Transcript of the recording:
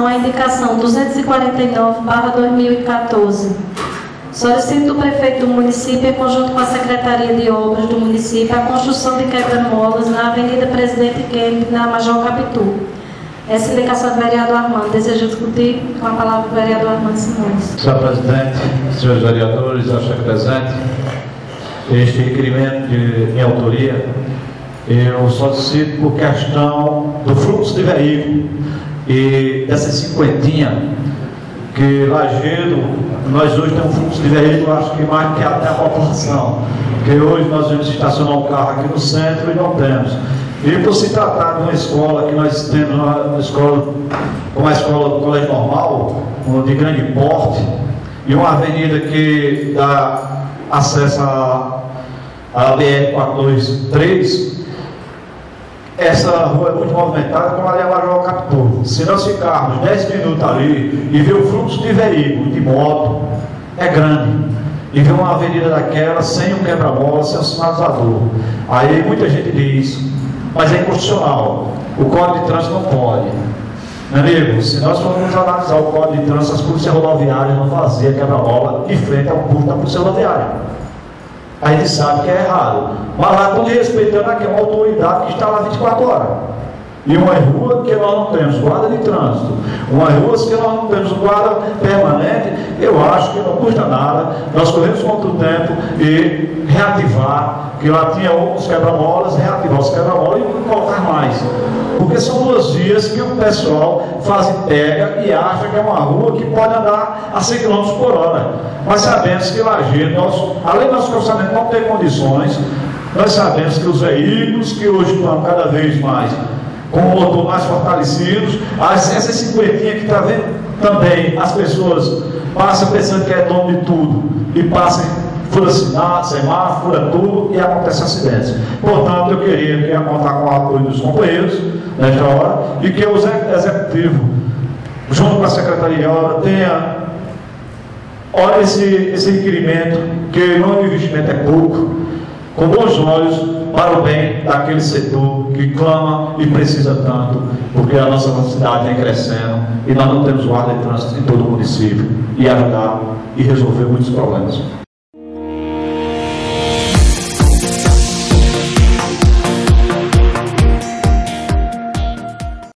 a indicação 249/2014. Solicito do prefeito do município, em conjunto com a Secretaria de Obras do município, a construção de quebra-molas na Avenida Presidente Kennedy, na Major Capitu. Essa indicação do vereador Armando. Desejo discutir com a palavra o vereador Armando Simões. Senhor presidente, senhores vereadores, acho que presente, este requerimento de minha autoria, eu solicito por questão do fluxo de veículo e dessa cinquentinha, que Lajedo, nós hoje temos um fluxo de veículo, acho que mais que até a população, porque hoje nós vamos estacionar um carro aqui no centro e não temos. E por se tratar de uma escola que nós temos, uma escola do colégio normal, de grande porte, e uma avenida que dá acesso à BR-423, essa rua é muito movimentada, como ali a Major Capitu. Se nós ficarmos 10 minutos ali e ver o fluxo de veículo, de moto, é grande. E ver uma avenida daquela sem um quebra-mola, sem um sinalizador. Aí muita gente diz, mas é inconstitucional. O Código de Trânsito não pode. Meu amigo, se nós formos analisar o Código de Trânsito, as polícias rodoviárias não faziam quebra-mola de frente ao posto da polícia rodoviária. A gente sabe que é errado, mas lá estão respeitando aquela autoridade que está lá 24 horas. E uma rua que nós não temos guarda de trânsito, umas ruas que nós não temos guarda permanente, eu acho que não custa nada nós corremos contra o tempo e reativar, que lá tinha outros quebra-molas, reativar os quebra-molas e colocar mais. Porque são 2 vias que o pessoal faz pega e acha que é uma rua que pode andar a 100 km por hora. Mas sabemos que Lajedo, além do nosso calçamento não ter condições, nós sabemos que os veículos que hoje estão cada vez mais com o motor mais fortalecidos, essa cinquentinha que está vendo também, as pessoas passam pensando que é dono de tudo e passam, fura sinal, semáforo, fura tudo e acontece acidentes. Portanto, eu queria contar com o apoio dos companheiros nesta hora e que o executivo, junto com a Secretaria de Obras, olha esse requerimento, que o investimento é pouco, com bons olhos para o bem daquele setor que clama e precisa tanto, porque a nossa cidade vem crescendo e nós não temos guarda de trânsito em todo o município, e ajudar e resolver muitos problemas.